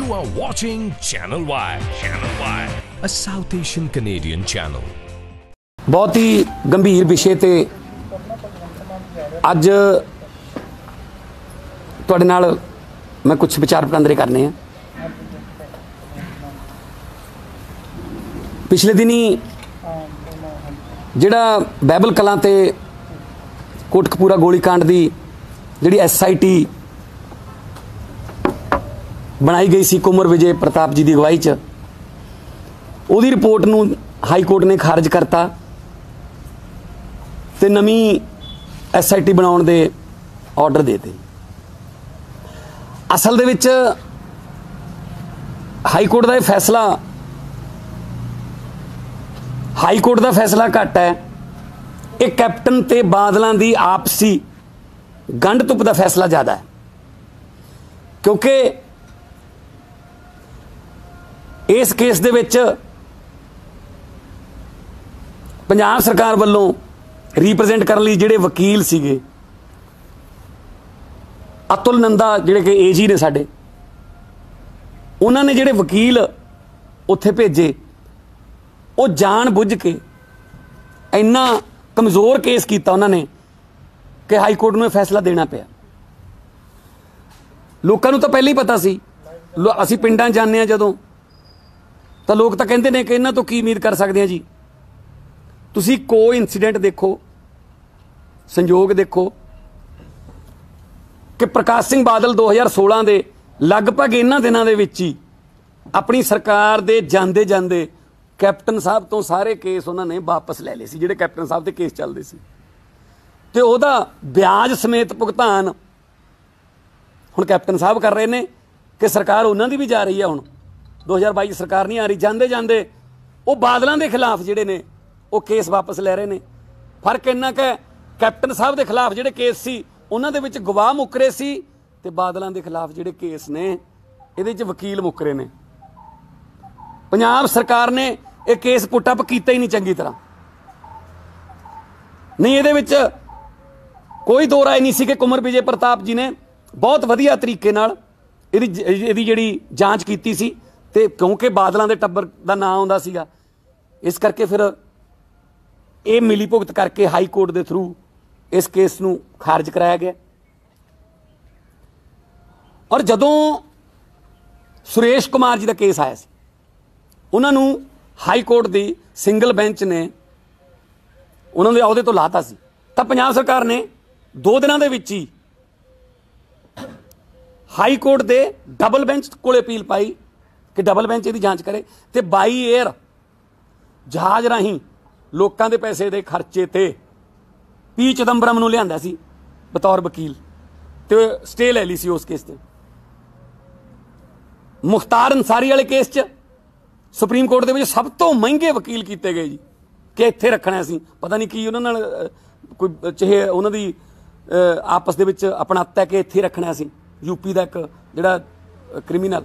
You are watching Channel Y. Channel Y, a South Asian Canadian channel. बहुत ही गंभीर विषय ते अज तुहाडे नाल मैं कुछ विचार वटांदरे करने हैं। पिछले दिनी जिहड़ा बैबल कलां ते कोटकपूरा गोलीकांड की जिहड़ी SIT बनाई गई सी कुंवर विजय प्रताप जी की अगवाई च उहदी रिपोर्ट नूं हाई कोर्ट ने खारिज करता ते नवीं SIT बनाउण दे ऑर्डर देते। असल दे विच हाई कोर्ट का फैसला घट है। एक कैप्टन ते बादलों की आपसी गंढ तुप का फैसला ज़्यादा है, क्योंकि इस केस दे विच पंजाब सरकार वालों रिप्रजेंट करने लई जिहड़े वकील सीगे अतुल नंदा जिहड़े कि AG ने साडे, उन्होंने जिहड़े वकील उत्थे भेजे वो जान बुझ के इन्ना कमज़ोर केस किया उन्होंने कि हाई कोर्ट में फैसला देना पिया। लोगों को तो पहले ही पता सी, असी पिंडां जाने जदों तो लोग तो कहते हैं कि इन्हां तो की उम्मीद कर सकते हैं जी। तुसी कोई इंसीडेंट देखो, संयोग देखो कि प्रकाश सिंह बादल 2016 के लगभग इन्हां दिनां दे विच ही अपनी सरकार दे जांदे जांदे कैप्टन साहब तो सारे केस उन्होंने वापस ले लए सी, जिहड़े कैप्टन साहब के केस चलते सी, ते उहदा ब्याज समेत भुगतान हुण कैप्टन साहब कर रहे हैं कि सरकार उन्हां दी भी जा रही है। हुण 2022 सरकार नहीं आ रही, जांदे जांदे वो बादलों के खिलाफ जिहड़े ने वो केस वापस ले रहे हैं। फर्क इन्ना कि कैप्टन साहब के खिलाफ जिहड़े केस सी उन्हां दे विच गवाह मुकरे सी ते बादलों के खिलाफ जिहड़े केस ने इहदे विच वकील मुकरे ने। पंजाब सरकार ने यह केस पुटअप किया ही नहीं चंगी तरह, नहीं ये विच कोई दो राय नहीं सी कि कुंवर विजय प्रताप जी ने बहुत वधिया तरीके नाल इहदी जिहड़ी जांच कीती सी, ते क्योंकि बादलों के टब्बर का नाम आउंदा सीगा इस करके फिर ये मिली भुगत करके हाई कोर्ट के थ्रू इस केस नूं खारिज कराया गया। और जदों सुरेश कुमार जी का केस आया सी, उन्होंने हाई कोर्ट की सिंगल बेंच ने उन्होंने अहदे तो लाता सी, तो पंजाब सरकार ने 2 दिनों के विच ही हाई कोर्ट के डबल बेंच को अपील पाई कि डबल बेंच इसकी जांच करे, तो बाई एयर जहाज राही लोगों के पैसे के खर्चे ते P चिदंबरम नूं लिआंदा सी बतौर वकील, तो स्टे ले ली सी उस केस ते। मुख्तार अंसारी वाले केस च सुप्रीम कोर्ट के सब तो महंगे वकील किए गए जी कि इत्थे रखना सी, पता नहीं की उन्होंने कोई चाहे उन्होंने आपस दे विच अपनाता कि इत्थे रखना सी, यूपी का एक जिहड़ा क्रिमीनल।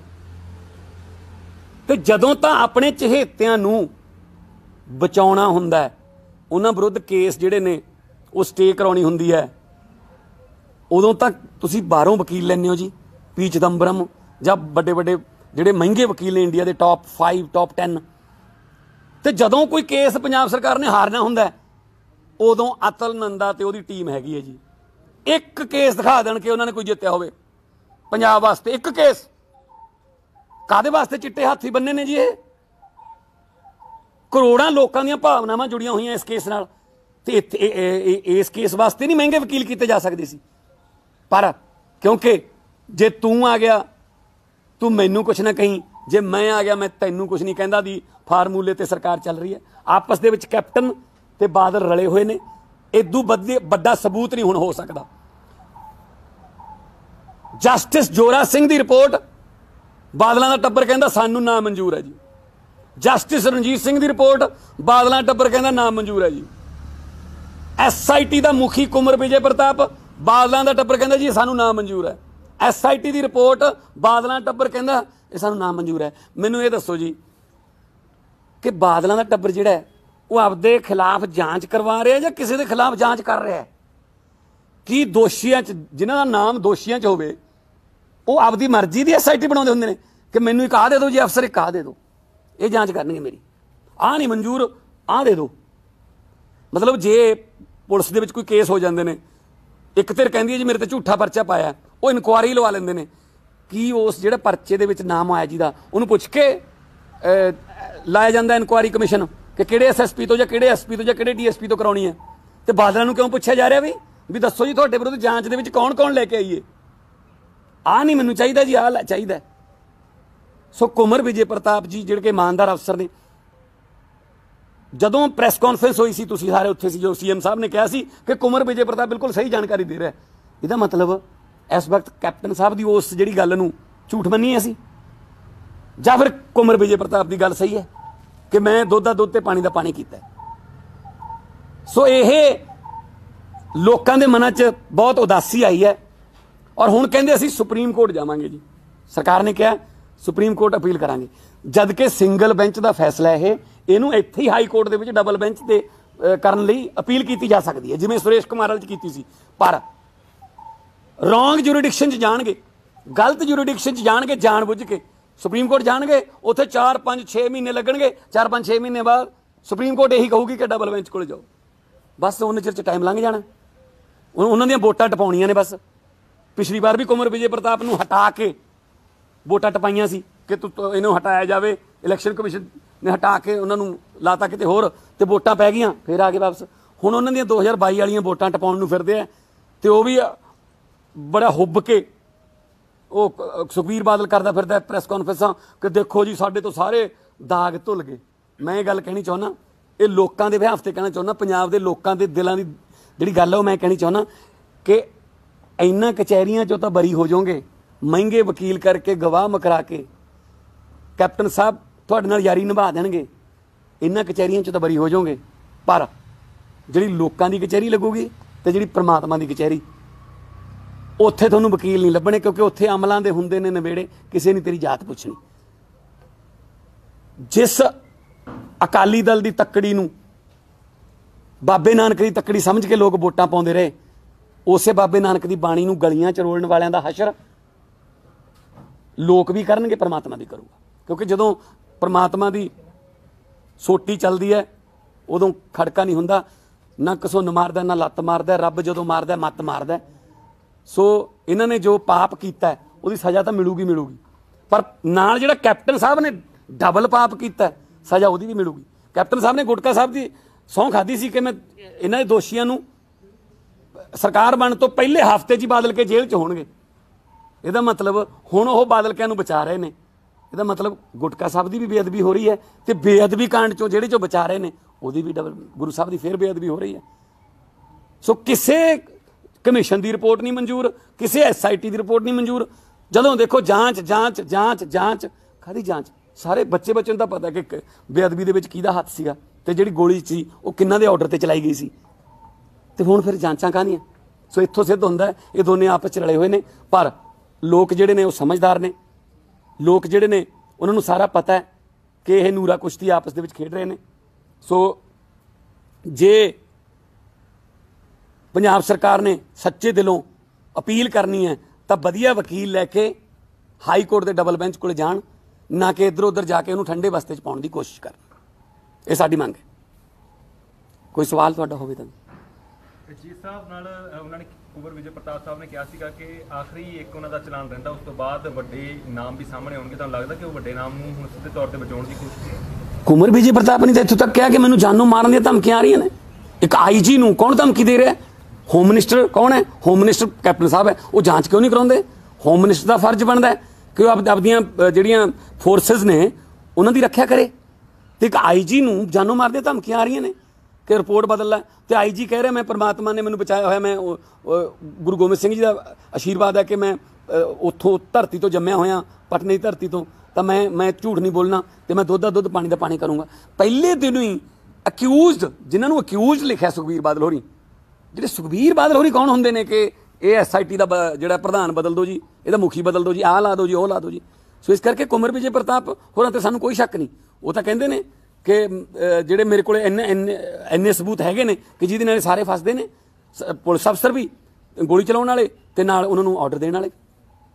तो जदों तां अपने चहेतियां नूं बचाउणा हुंदा है, उन्हां विरुद्ध केस जिहड़े ने वो स्टे कराउणी हुंदी है, उदों तक तुसीं बाहरों वकील लैंदे हो जी, P चिदंबरम जां बड़े बड़े जिहड़े महंगे वकील ने इंडिया के टॉप 5 टॉप 10। तो जदों कोई केस पंजाब सरकार ने हारना हुंदा है उदों अतुल नंदा ते उहदी टीम हैगी है जी। एक केस दिखा देण कि उन्होंने कोई जित्तिया होवे पंजाब वास्ते, एक केस कादे वास्ते चिट्टे हाथी बन्ने ने जी। ये करोड़ों लोगों दी भावनावां जुड़ियां हुई इस केस नाल, ते इस केस वास्ते नहीं महंगे वकील किए जा सकते सी, पर क्योंकि जे तू आ गया तू मैनू कुछ ना कहीं, जे मैं आ गया मैं तैनू कुछ नहीं कहता दी फार्मूले ते सरकार चल रही है। आपस दे विच कैप्टन ते बादल रले हुए ने, इदू बड़ा सबूत नहीं हुण हो सकता। जस्टिस जोरा सिंह की रिपोर्ट बादलों का टब्बर कहता सानू ना मंजूर है जी। जस्टिस रणजीत सिंह की रिपोर्ट बादलों का टब्बर कहता ना मंजूर है जी। SIT का मुखी कुंवर विजय प्रताप बादलों का टब्बर कहता जी सानू ना मंजूर है। SIT की रिपोर्ट बादलों का टब्बर कहता ये सानू ना मंजूर है। मैनू ये दसो जी कि बादलों का टब्बर जिहड़ा है वो आपदे खिलाफ जांच करवा रहा है या किसी के खिलाफ जांच कर रहा है? कि दोषियों जिन्हों का नाम दोषियों होवे वो आपकी मर्जी की SIT बनाते होंगे ने कि मैनू एक आ दे दो जी अफसर, एक आ दे दो, ये जांच करनी मेरी, आ नहीं मंजूर, आ दे दो। मतलब जे पुलिस दे विच कोई केस हो जाते हैं, एक धिर कहती है जी मेरे ते झूठा परचा पाया, वो इनकुआरी लवा लेंदे ने कि उस जिहड़े परचे दे विच नाम आया जी दा उहनूं पुछ के लाया जाता इनकुआरी कमीशन कि किहड़े SSP तो, या किहड़े SP तो, या किहड़े DSP तो कराउणी है। तो बादलों नूं क्यों पुछया जा रहा भी दसो जी तुहाडे विरुद्ध जांच दे विच कौन कौन लैके आईए, आ नहीं मैनूं चाहीदा जी, आ चाहीदा। सो कुंवर विजय प्रताप जी जिहड़े कि ईमानदार अफसर ने, जदों प्रैस कॉन्फ्रेंस हुई सी, तुसीं सारे उत्थे सी, जो CM साहब ने कहा सी कि कुंवर विजय प्रताप बिल्कुल सही जानकारी दे रहा है, इहदा मतलब इस वक्त कैप्टन साहब की उस जिहड़ी गल नूं झूठ मन्नी असीं, जां फिर कुंवर विजय प्रताप की गल सही है कि मैं दुध दा दुध ते पानी दा पानी कीता। सो ये लोकां दे मनां च बहुत उदासी आई है और हुण कहंदे असीं सुप्रीम कोर्ट जावांगे जी। सरकार ने कहा सुप्रीम कोर्ट अपील करांगे, जद कि सिंगल बेंच का फैसला है, इहनूं इत्थे ही हाई कोर्ट दे विच डबल बेंच ते करन लई अपील की जा सकती है, जिवें सुरेश कुमार वाल च कीती सी। पर रॉन्ग जुरिडिक्शन च जाणगे, गलत जुरिडिक्शन च जाणगे, जाण बुझ के सुप्रीम कोर्ट जाणगे, उत्थे 4-5-6 महीने लगणगे, 4-5-6 महीने बाद सुप्रीम कोर्ट यही कहूगी कि डबल बेंच कोल जाओ, बस उन्ने चिर च टाइम लंघ जाना, उन्हां दीयां वोटां टपाउणीਆਂ ने बस। पिछली बार भी कुंवर विजय प्रताप नूं हटा के वोटां टपाईਆਂ सी कि इन्हूं हटाया जाए, इलैक्शन कमीशन ने हटा के उन्होंने लाता किते होर ते वोटां पै गईयां, फिर आ गए वापस। हुण उन्हां दीयां 2022 वालीआं वोटां टपाउण नूं फिरदे आ ते वो भी बड़ा हुब के वो सुखबीर बादल करदा फिरदा प्रैस कॉन्फ्रेंसां कि देखो जी साडे तो सारे दाग धुल गए। मैं ये गल कहनी चाहुंदा, ये लोकां दे बिहाफ ते कहना चाहुंदा, पंजाब दे लोकां दे दिलां दी जिहड़ी गल है वो मैं कहनी चाहुंदा कि इन्हां कचहरियां चों तां बरी हो जाओगे, महंगे वकील करके गवाह मकरा के कैप्टन साहब तुहाडे नाल यारी निभा देणगे, इन्हां कचहरियां चों तां बरी हो जाओगे, पर जिहड़ी लोकां दी कचहरी लगूगी ते जिहड़ी परमात्मा दी कचहरी, उत्थे तुहानूं वकील नहीं लभणे, क्योंकि उत्थे अमलां दे हुंदे ने नवेड़े, किसी ने तेरी जात पुछनी। जिस अकाली दल दी तक्कड़ी नूं बाबे नानक दी तक्कड़ी समझ के लोग वोटां पाउंदे रहे, उसे बाबे नानक दी बाणी नूं गलियां च रोलण वालियां दा हशर लोक भी करनगे, परमात्मा भी करूगा। क्योंकि जदों परमात्मा दी सोटी चलदी है उदों खड़का नहीं हुंदा, ना घसुन्न मारदा ना लत्त मारदा, रब जदों मारदा मत मारदा। सो इन्हां ने जो पाप कीता है उहदी सज़ा तो मिलूगी मिलूगी, पर नाल जिहड़ा कैप्टन साहब ने डबल पाप कीता है सज़ा उहदी भी मिलूगी। कैप्टन साहब ने गुटका साहब की सौं खाधी सी कि मैं इन्हां दे दोषियां नूं सरकार बन तो पहले हफ्ते च ही बादल के जेल च होणगे। ਇਹਦਾ मतलब हुण ਉਹ ਬਾਦਲਕਿਆਂ ਨੂੰ बचा रहे हैं, ਇਹਦਾ मतलब गुटका साहब की भी बेअदबी हो रही है, तो बेअदबी कांड चों ਜਿਹੜੇ ਚੋਂ बचा रहे हैं ਉਹਦੀ भी डबल गुरु साहब की फिर बेअदबी हो रही है। सो किसी कमीशन की रिपोर्ट नहीं मंजूर, किसी SIT की रिपोर्ट नहीं मंजूर। जदों देखो जांच जांच जांच जांच खादी जांच, सारे बच्चे बच्चे का पता कि बेअदबी दे विच किहदा हत्थ सीगा ते जिहड़ी गोली सी वो किन्हां दे ऑर्डर ते चलाई गई सी, ते हुण फिर जांचां काहदियां। सो इत्थों सिद्ध हुंदा है ये दोने आपस च रले हुए ने, पर लोग जिहड़े ने वो समझदार ने, लोग जिहड़े ने उन्हां नूं सारा पता है कि यह नूरा कुश्ती आपस दे विच खेड रहे हैं। सो जे पंजाब सरकार ने सच्चे दिलों अपील करनी है तो वधिया वकील लैके हाई कोर्ट के डबल बेंच को जाण, ना कि इधर उधर जाके उन्होंने ठंडे बस्ते च पाउण दी कोशिश कर। ये साडी मंग है। कोई सवाल तुहाडा होवे तां जी साहब नाल उन्होंने कुंवर विजय प्रताप साहब ने कहा सीगा कि आखिरी एक उन्हों का चलान रहिंदा, उस तो बाद वड्डे नाम भी सामने आउणगे। तुहानूं लगदा कि वो वड्डे नाम नूं हुण सिद्धे तौर पर बचाउण दी कोशिश है? कुंवर विजय प्रताप ने तो इत्थों तक कहा कि मैनूं जानों मारन दी धमकियां आ रही ने। एक IG नूं कौन धमकी दे रहा है? होम मिनिस्टर कौन है? होम मिनिस्टर कैप्टन साहब है। वो जांच क्यों नहीं कराउंदे? होम मिनिस्टर का फर्ज बनता है कि आपदियां जिहड़ियां फोर्सिस ने उन्हां दी रक्षा करे। तो एक IG नूं जानों मार दी धमकियां आ रही ने कि रिपोर्ट बदल लै, तो IG कह रहा मैं परमात्मा ने मैनूं बचाया होया, मैं गुरु गोबिंद सिंह जी का आशीर्वाद है कि मैं उत्थों धरती तो जम्मिया होया, पटने की धरती तो मैं झूठ नहीं बोलना, तो मैं दुध दा दुध पानी दा पानी करूँगा। पहले दिन ही अक्यूज़ड, जिन्होंने अक्यूज़ड लिखा सुखबीर बादल होरी, जिहड़े सुखबीर बादल होरी कौन होंदे ने कि ये SIT का जिहड़ा प्रधान बदल दो जी, ਇਹਦਾ मुखी बदल दो जी, आह ला दो जी, ਉਹ ਲਾ दो जी। सो इस करके कुंवर विजय प्रताप होरां ते सानूं कोई शक नहीं। वो तो कहंदे ने कि ਜਿਹੜੇ ਮੇਰੇ ਕੋਲੇ ਇੰਨੇ सबूत हैगे ने कि ਜਿਹਦੇ ਨਾਲ सारे फसदे ने, पुलिस अफसर भी गोली चलाउण वाले ते नाल उन्हां नूं ऑर्डर देण वाले।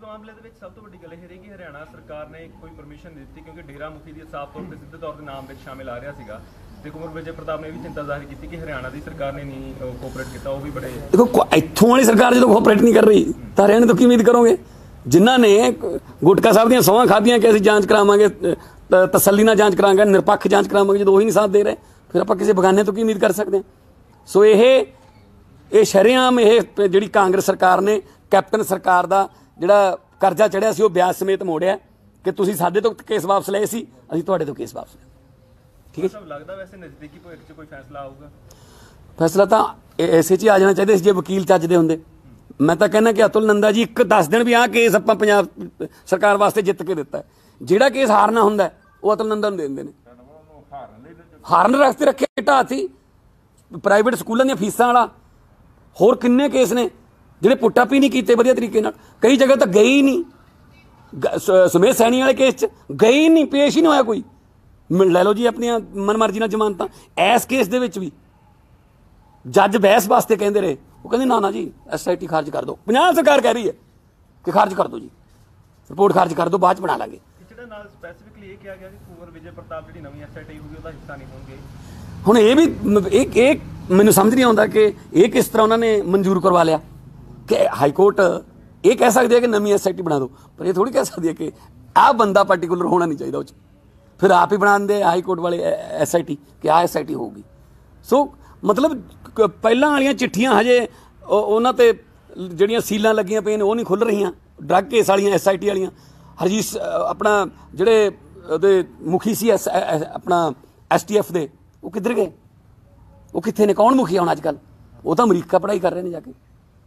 ਮਾਮਲੇ ਦੇ ਵਿੱਚ ਸਭ ਤੋਂ ਵੱਡੀ ਗੱਲ ਇਹ ਰਹੀ ਕਿ ਹਰਿਆਣਾ ਸਰਕਾਰ ਨੇ ਕੋਈ ਪਰਮਿਸ਼ਨ ਨਹੀਂ ਦਿੱਤੀ, ਕਿਉਂਕਿ ਡੇਰਾ ਮੁਖੀ ਦੀ ਸਾਫ਼ ਤੌਰ ਤੇ ਸਿੱਧੇ ਤੌਰ ਤੇ ਨਾਮ ਵਿੱਚ ਸ਼ਾਮਿਲ ਆ ਰਿਹਾ ਸੀਗਾ, ਤੇ ਕੁੰਵਰ ਵਿਜੇ ਪ੍ਰਤਾਪ ਨੇ ਵੀ ਚਿੰਤਾ ਜ਼ਾਹਿਰ ਕੀਤੀ ਕਿ ਹਰਿਆਣਾ ਦੀ ਸਰਕਾਰ ਨੇ ਨਹੀਂ ਕੋਆਪਰੇਟ ਕੀਤਾ। ਉਹ ਵੀ ਬੜੇ ਦੇਖੋ, ਇੱਥੋਂ ਵਾਲੀ ਸਰਕਾਰ ਜਦੋਂ ਕੋਆਪਰੇਟ ਨਹੀਂ ਕਰ ਰਹੀ ਤਾਂ ਹਰਿਆਣੇ ਤੋਂ ਕੀ ਉਮੀਦ ਕਰੋਗੇ? ਜਿਨ੍ਹਾਂ ਨੇ ਗੁਟਕਾ ਸਾਹਿਬ ਦੀਆਂ ਸਹੁੰਆਂ ਖਾਧੀਆਂ ਕਿ ਅਸੀਂ ਜਾਂਚ ਕਰਾਵਾਂਗੇ, ਤਸੱਲੀ ਨਾਲ ਜਾਂਚ ਕਰਾਂਗੇ, ਨਿਰਪੱਖ ਜਾਂਚ ਕਰਾਵਾਂਗੇ, ਜਦੋਂ ਉਹੀ ਨਹੀਂ ਸਾਥ ਦੇ ਰਹੇ, ਫਿਰ ਆਪਾਂ ਕਿਸੇ ਬਗਾਨੇ ਤੋਂ ਕੀ ਉਮੀਦ ਕਰ ਸਕਦੇ ਹਾਂ? ਸੋ ਇਹ ਸ਼ਰੇਆਮ ਇਹ ਜਿਹੜੀ ਕਾਂਗਰਸ ਸਰਕਾਰ ਨੇ ਕੈਪਟਨ ਸਰਕਾਰ ਦਾ ਜਿਹੜਾ ਕਰਜ਼ਾ ਚੜਿਆ ਸੀ ਉਹ ਵਿਆਜ ਸਮੇਤ ਮੋੜਿਆ ਕਿ ਤੁਸੀਂ ਸਾਡੇ ਤੋਂ ਕੇਸ ਵਾਪਸ ਲਏ ਸੀ, ਅਸੀਂ ਤੁਹਾਡੇ ਤੋਂ ਕੇਸ ਵਾਪਸ ਲਏ। ਠੀਕ ਹੈ, ਲੱਗਦਾ ਵੈਸੇ ਨਜ਼ਦੀਕੀ ਭਵਿੱਖ 'ਚ ਕੋਈ ਫੈਸਲਾ ਆਊਗਾ? ਫੈਸਲਾ ਤਾਂ ਐਸੇ 'ਚ ਹੀ ਆ ਜਾਣਾ ਚਾਹੀਦਾ ਸੀ ਜੇ ਵਕੀਲ ਚੱਜਦੇ ਹੁੰਦੇ। ਮੈਂ ਤਾਂ ਕਹਿੰਦਾ ਕਿ ਅਤੁਲ ਨੰਦਾ ਜੀ ਇੱਕ ਦੱਸ ਦੇਣ ਵੀ ਆਹ ਕੇਸ ਆਪਾਂ ਪੰਜਾਬ ਸਰਕਾਰ ਵਾਸਤੇ ਜਿੱਤ ਕੇ ਦਿੱਤਾ। ਜਿਹੜਾ ਕੇਸ ਹਾਰਨਾ ਹੁੰਦਾ ਉਹ ਅਤੁਲ ਨੰਦਾ ਨੂੰ ਦੇ ਦਿੰਦੇ ਨੇ। ਹਾਰਨ ਰਸਤੇ ਰੱਖੇ ਢਾਤੀ ਪ੍ਰਾਈਵੇਟ ਸਕੂਲਾਂ ਦੀਆਂ ਫੀਸਾਂ ਵਾਲਾ, ਹੋਰ ਕਿੰਨੇ ਕੇਸ ਨੇ ਜਿਹੜੇ ਪੁੱਟਾਪੀ ਨਹੀਂ ਕੀਤੇ ਵਧੀਆ ਤਰੀਕੇ ਨਾਲ। ਕਈ ਜਗ੍ਹਾ ਤਾਂ ਗਏ ਹੀ ਨਹੀਂ, ਸੁਮੇਧ ਸੈਣੀ ਵਾਲੇ ਕੇਸ 'ਚ ਗਏ ਹੀ ਨਹੀਂ, ਪੇਸ਼ ਹੀ ਨਹੀਂ ਹੋਇਆ ਕੋਈ। ਲੈ ਲਓ ਜੀ ਆਪਣੀਆਂ ਮਨਮਰਜ਼ੀ ਨਾਲ ਜ਼ਮਾਨਤਾਂ। ਇਸ ਕੇਸ ਦੇ ਵਿੱਚ ਵੀ ਜੱਜ ਬਹਿਸ ਵਾਸਤੇ ਕਹਿੰਦੇ ਰਹੇ, ਉਹ ਕਹਿੰਦੇ ਨਾ ਜੀ SIT ਖਾਰਜ ਕਰ ਦਿਓ। ਪੰਜਾਬ ਸਰਕਾਰ ਕਹਿ ਰਹੀ ਹੈ ਕਿ ਖਾਰਜ ਕਰ ਦਿਓ ਜੀ, ਰਿਪੋਰਟ ਖਾਰਜ ਕਰ ਦਿਓ, ਬਾਅਦ 'ਚ ਬਣਾ ਲਾਂਗੇ। ਜਿਹੜਾ ਨਾਲ ਸਪੈਸੀਫਿਕਲੀ ਇਹ ਕਿਹਾ ਗਿਆ ਕਿ ਕੁੰਵਰ ਵਿਜੇ ਪ੍ਰਤਾਪ ਜਿਹੜੀ ਨਵੀਂ SIT ਹੋਊਗੀ ਉਹਦਾ ਹਿੱਸਾ ਨਹੀਂ ਹੋਣਗੇ। ਹੁਣ ਇਹ ਵੀ ਇਹ ਮੈਨੂੰ ਸਮਝ ਨਹੀਂ ਆਉਂਦਾ ਕਿ ਇਹ ਕਿਸ ਤਰ੍ਹਾਂ ਉਹਨਾਂ ਨੇ ਮਨਜ਼ੂਰ ਕਰਵਾ ਲਿਆ ਕਿ ਹਾਈ ਕੋਰਟ ਇਹ ਕਹਿ ਸਕਦੀ ਹੈ ਕਿ ਨਵੀਂ SIT ਬਣਾ ਦਿਓ, ਪਰ ਇਹ ਥੋੜੀ ਕਹਿ ਸਕਦੀ ਹੈ ਕਿ ਆਹ ਬੰਦਾ ਪਾਰਟੀਕੂਲਰ ਹੋਣਾ ਨਹੀਂ ਚਾਹੀਦਾ ਉਹ 'ਚ। ਫਿਰ ਆਪ ਹੀ ਬਣਾ ਦਿੰਦੇ ਹਾਈ ਕੋਰਟ ਵਾਲੇ SIT ਕਿ ਆਹ SIT ਹੋਊਗੀ। ਸੋ ਮਤਲਬ ਪਹਿਲਾਂ ਵਾਲੀਆਂ ਚਿੱਠੀਆਂ ਹਜੇ ਉਹਨਾਂ ਤੇ ਜਿਹੜੀਆਂ ਸੀਲਾਂ ਲੱਗੀਆਂ ਪਈਆਂ ਨੇ ਉਹ ਨਹੀਂ ਖੁੱਲ੍ਹ ਰਹੀਆਂ। ਡਰੱਗ ਕੇਸ ਵਾਲੀਆਂ SIT ਵਾਲੀਆਂ ਹਰਜੀਤ ਆਪਣਾ ਜਿਹੜੇ ਉਹਦੇ ਮੁਖੀ ਸੀ ਆਪਣਾ STF ਦੇ, ਉਹ ਕਿੱਧਰ ਗਏ? ਉਹ ਕਿੱਥੇ ਨੇ? ਕੌਣ ਮੁਖੀ ਹੁਣ ਅੱਜ ਕੱਲ੍ਹ? ਉਹ ਤਾਂ ਅਮਰੀਕਾ ਪੜ੍ਹਾਈ ਕਰ ਰਹੇ ਨੇ ਜਾ ਕੇ।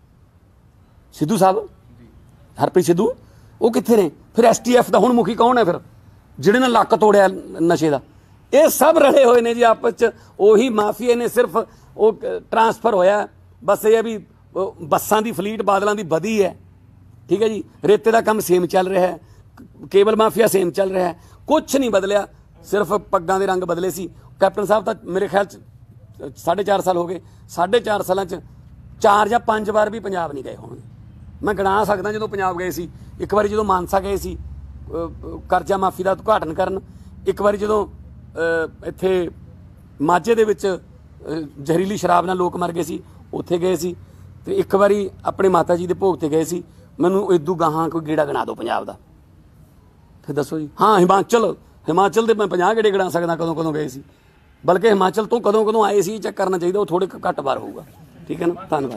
ਸਿੱਧੂ ਸਾਹਿਬ, ਹਰਪ੍ਰੀਤ ਸਿੱਧੂ, ਉਹ ਕਿੱਥੇ ਨੇ? ਫਿਰ STF ਦਾ ਹੁਣ ਮੁਖੀ ਕੌਣ ਹੈ ਫਿਰ, ਜਿਹੜੇ ਨੇ ਲੱਕ ਤੋੜਿਆ ਨਸ਼ੇ ਦਾ? ਇਹ ਸਭ ਰਲੇ ਹੋਏ ਨੇ ਜੀ ਆਪਸ 'ਚ। ਉਹੀ ਮਾਫੀਏ ਨੇ, ਸਿਰਫ ਉਹ ਟਰਾਂਸਫਰ ਹੋਇਆ। ਬਸ ਇਹ ਹੈ ਵੀ ਬੱਸਾਂ ਦੀ ਫਲੀਟ ਬਾਦਲਾਂ ਦੀ ਵਧੀ ਹੈ, ਠੀਕ ਹੈ ਜੀ। ਰੇਤੇ ਦਾ ਕੰਮ ਸੇਮ ਚੱਲ ਰਿਹਾ ਹੈ, ਕੇਬਲ ਮਾਫੀਆ ਸੇਮ ਚੱਲ ਰਿਹਾ ਹੈ, ਕੁਛ ਨਹੀਂ ਬਦਲਿਆ, ਸਿਰਫ ਪੱਗਾਂ ਦੇ ਰੰਗ ਬਦਲੇ ਸੀ। ਕੈਪਟਨ ਸਾਹਿਬ ਤਾਂ ਮੇਰੇ ਖਿਆਲ 'ਚ 4.5 ਸਾਲ ਹੋ ਗਏ, 4.5 ਸਾਲਾਂ 'ਚ 4 ਜਾਂ 5 ਵਾਰ ਵੀ ਪੰਜਾਬ ਨਹੀਂ ਗਏ ਹੋਣਗੇ। ਮੈਂ ਗਿਣਾ ਸਕਦਾ ਜਦੋਂ ਪੰਜਾਬ ਗਏ ਸੀ। ਇੱਕ ਵਾਰੀ ਜਦੋਂ ਮਾਨਸਾ ਗਏ ਸੀ ਕਰਜ਼ਾ ਮਾਫੀ ਦਾ ਉਦਘਾਟਨ ਕਰਨ, ਇੱਕ ਵਾਰੀ ਜਦੋਂ ਇੱਥੇ ਮਾਝੇ ਦੇ ਵਿੱਚ ਜ਼ਹਿਰੀਲੀ ਸ਼ਰਾਬ ਨਾਲ ਲੋਕ ਮਰ ਗਏ ਸੀ ਉੱਥੇ ਗਏ ਸੀ, ਅਤੇ ਇੱਕ ਵਾਰੀ ਆਪਣੇ ਮਾਤਾ ਜੀ ਦੇ ਭੋਗ 'ਤੇ ਗਏ ਸੀ। ਮੈਨੂੰ ਇਦੋਂ ਗਾਹਾਂ ਕੋਈ ਗੇੜਾ ਗਿਣਾ ਦਿਓ ਪੰਜਾਬ ਦਾ, ਫਿਰ ਦੱਸੋ ਜੀ। ਹਾਂ, ਹਿਮਾਚਲ ਦੇ ਮੈਂ 50 ਗੇੜੇ ਗਿਣਾ ਸਕਦਾ ਕਦੋਂ ਗਏ ਸੀ, ਬਲਕਿ ਹਿਮਾਚਲ ਤੋਂ ਕਦੋਂ ਆਏ ਸੀ ਚੈੱਕ ਕਰਨਾ ਚਾਹੀਦਾ, ਉਹ ਥੋੜ੍ਹੇ ਘੱਟ ਵਾਰ ਹੋਊਗਾ। ਠੀਕ ਹੈ ਨਾ, ਧੰਨਵਾਦ।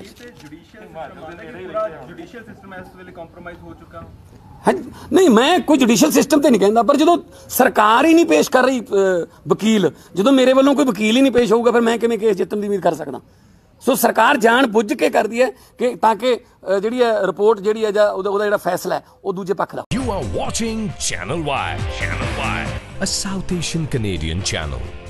ਜੁਡੀਸ਼ੀਅਲ ਸਿਸਟਮ ਇਸ ਵੇਲੇ ਕੰਪਰੋਮਾਈਜ਼ ਹੋ ਚੁੱਕਾ। ਹਾਂਜੀ, ਨਹੀਂ ਮੈਂ ਕੋਈ ਜੁਡੀਸ਼ੀਅਲ ਸਿਸਟਮ ਤੇ ਨਹੀਂ ਕਹਿੰਦਾ, ਪਰ ਜਦੋਂ ਸਰਕਾਰ ਹੀ ਨਹੀਂ ਪੇਸ਼ ਕਰ ਰਹੀ ਵਕੀਲ, ਜਦੋਂ ਮੇਰੇ ਵੱਲੋਂ ਕੋਈ ਵਕੀਲ ਹੀ ਨਹੀਂ ਪੇਸ਼ ਹੋਊਗਾ, ਫਿਰ ਮੈਂ ਕਿਵੇਂ ਕੇਸ ਜਿੱਤਣ ਦੀ ਉਮੀਦ ਕਰ ਸਕਦਾ? ਸੋ ਸਰਕਾਰ ਜਾਣ ਬੁੱਝ ਕੇ ਕਰਦੀ ਹੈ ਕਿ ਤਾਂ ਕਿ ਜਿਹੜੀ ਹੈ ਰਿਪੋਰਟ ਜਿਹੜੀ ਹੈ ਜਾਂ ਉਹਦਾ ਜਿਹੜਾ ਫੈਸਲਾ ਹੈ ਉਹ ਦੂਜੇ ਪੱਖ ਦਾ। You are watching Channel Y, a South Asian Canadian channel.